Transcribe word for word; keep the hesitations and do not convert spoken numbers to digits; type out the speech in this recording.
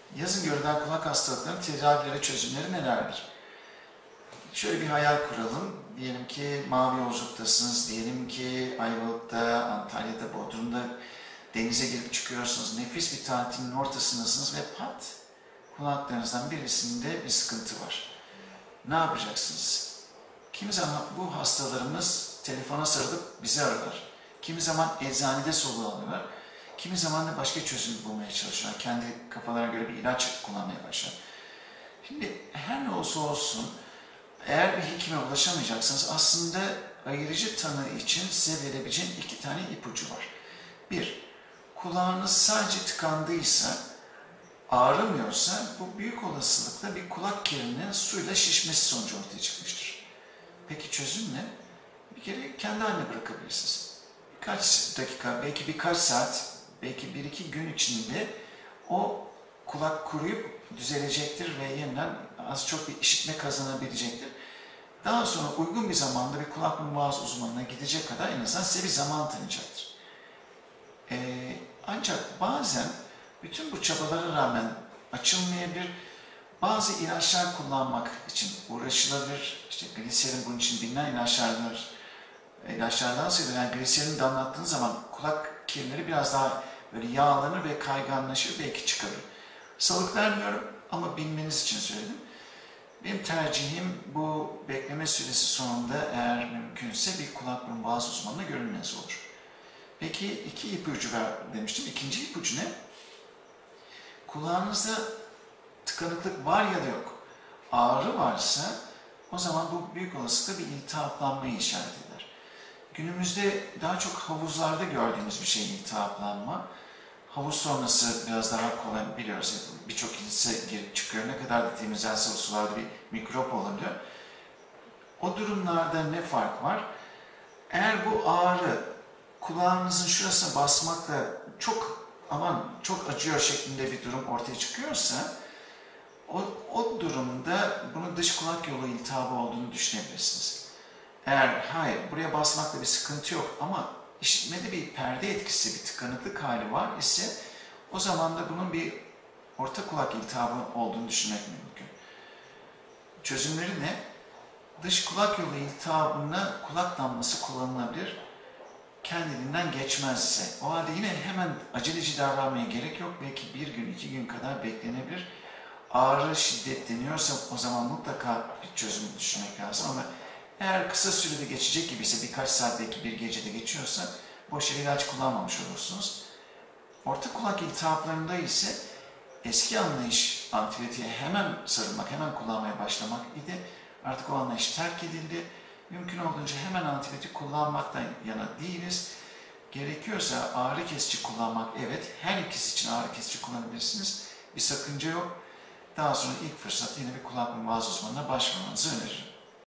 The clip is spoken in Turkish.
Yazın görülen kulak hastalıklarının tedavileri, çözümleri nelerdir? Şöyle bir hayal kuralım. Diyelim ki mavi yolculuktasınız, diyelim ki Ayvalık'ta, Antalya'da, Bodrum'da denize girip çıkıyorsunuz. Nefis bir tatilin ortasındasınız ve pat, kulaklarınızdan birisinde bir sıkıntı var. Ne yapacaksınız? Kimi zaman bu hastalarımız telefona sarılıp bizi ararlar. Kimi zaman eczanede soluğu alıyorlar. Kimi zaman da başka çözüm bulmaya çalışıyorlar. Kendi kafalarına göre bir ilaç kullanmaya başlar. Şimdi her ne olsa olsun, eğer bir hekime ulaşamayacaksanız aslında ayırıcı tanı için size verebileceğim iki tane ipucu var. Bir, kulağınız sadece tıkandıysa, ağrımıyorsa bu büyük olasılıkla bir kulak kirinin suyla şişmesi sonucu ortaya çıkmıştır. Peki çözüm ne? Bir kere kendi haline bırakabilirsiniz. Birkaç dakika, belki birkaç saat, belki bir iki gün içinde o kulak kuruyup düzelecektir ve yeniden az çok bir işitme kazanabilecektir. Daha sonra uygun bir zamanda bir kulak burun boğaz uzmanına gidecek kadar en azından size bir zaman tanıyacaktır. Ee, ancak bazen bütün bu çabalara rağmen açılmayabilir. Bazı ilaçlar kullanmak için uğraşılabilir. İşte gliserin bunun için bilinen ilaçlardır. İlaçlardan sayılır. Yani gliserini de anlattığınız zaman kulak kirleri biraz daha böyle yağlanır ve kayganlaşır, belki çıkarır. Salık vermiyorum ama bilmeniz için söyledim. Benim tercihim bu bekleme süresi sonunda eğer mümkünse bir kulak burun boğaz uzmanına görünmeniz olur. Peki iki ipucu ver demiştim. İkinci ipucu ne? Kulağınızda tıkanıklık var ya da yok. Ağrı varsa o zaman bu büyük olasılıkla bir iltihaplanmayı işaret eder. Günümüzde daha çok havuzlarda gördüğümüz bir şey iltihaplanma. Havuz sonrası biraz daha kolay biliyoruz. Birçok insan girip çıkıyor. Ne kadar da temizlense o sularda bir mikrop olabiliyor. O durumlarda ne fark var? Eğer bu ağrı kulağınızın şurasına basmakla çok aman çok acıyor şeklinde bir durum ortaya çıkıyorsa o, o durumda bunun dış kulak yolu iltihabı olduğunu düşünebilirsiniz. Eğer hayır buraya basmakla bir sıkıntı yok ama işitmede bir perde etkisi, bir tıkanıklık hali var ise o zaman da bunun bir orta kulak iltihabı olduğunu düşünmek mümkün. Çözümleri ne? Dış kulak yolu iltihabına kulak damlası kullanılabilir. Kendiliğinden geçmezse. O halde yine hemen aceleci davranmaya gerek yok. Belki bir gün, iki gün kadar beklenebilir. Ağrı şiddetleniyorsa o zaman mutlaka bir çözüm düşünmek lazım ama eğer kısa sürede geçecek gibiyse, birkaç saat belki bir gecede geçiyorsa boş yere ilaç kullanmamış olursunuz. Orta kulak iltihaplarında ise eski anlayış antibiyotiğe hemen sarılmak, hemen kullanmaya başlamak idi. Artık o anlayış terk edildi. Mümkün olduğunca hemen antibiyotik kullanmaktan yana değiliz. Gerekiyorsa ağrı kesici kullanmak, evet, her ikisi için ağrı kesici kullanabilirsiniz. Bir sakınca yok. Daha sonra ilk fırsatta yine bir kulak burun boğaz uzmanına başvurmanızı öneririm.